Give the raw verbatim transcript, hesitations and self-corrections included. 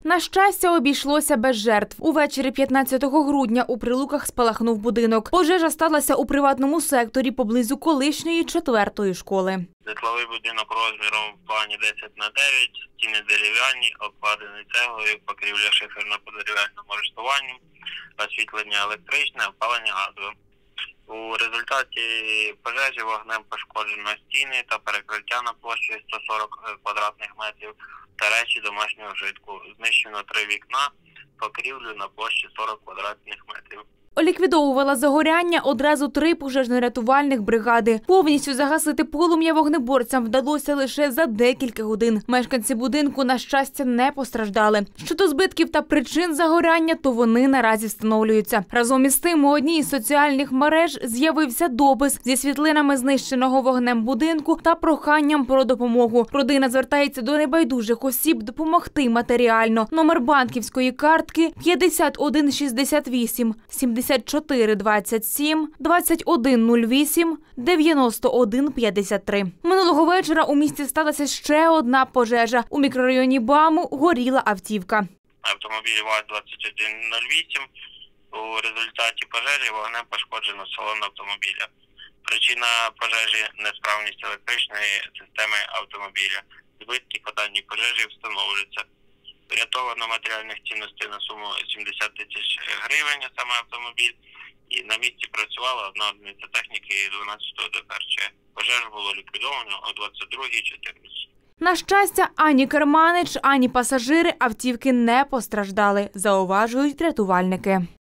На щастя, обійшлося без жертв. Увечері п'ятнадцятого грудня у Прилуках спалахнув будинок. Пожежа сталася у приватному секторі поблизу колишньої четвертої школи. Житловий будинок розміром в плані десять на дев'ять, стіни дерев'яні, обкладені цеглою, покрівля шиферно-подерев'яному арештуванню, освітлення електричне, опалення газовим. У результаті пожежі вогнем пошкоджено стіни та перекриття на площі сто сорок квадратних метрів та речі домашнього вжитку. Знищено три вікна, покрівлю на площі сорок квадратних метрів. Ліквідовувала загоряння одразу три пожежно-рятувальних бригади. Повністю загасити полум'я вогнеборцям вдалося лише за декілька годин. Мешканці будинку, на щастя, не постраждали. Щодо збитків та причин загоряння, то вони наразі встановлюються. Разом із тим, у одній із соціальних мереж з'явився допис зі світлинами знищеного вогнем будинку та проханням про допомогу. Родина звертається до небайдужих осіб допомогти матеріально. Номер банківської картки п'ятдесят один шістдесят вісім сімдесят чотири двадцять сім двадцять один нуль вісім дев'яносто один п'ятдесят три. Минулого вечора у місті сталася ще одна пожежа. У мікрорайоні БАМу горіла автівка. Автомобіль ВАЗ двадцять один нуль вісім. У результаті пожежі вогнем пошкоджено салон автомобіля. Причина пожежі – несправність електричної системи автомобіля. Збитки по даній пожежі встановлюються. Врятовано матеріальних цінностей на суму сімдесят тисяч гривень, саме автомобіль. І на місці працювала одна одиниця техніки дванадцятого Д П Р Ч. Пожежу було ліквідовано о двадцять другій чотирнадцять. На щастя, ані керманич, ані пасажири автівки не постраждали, зауважують рятувальники.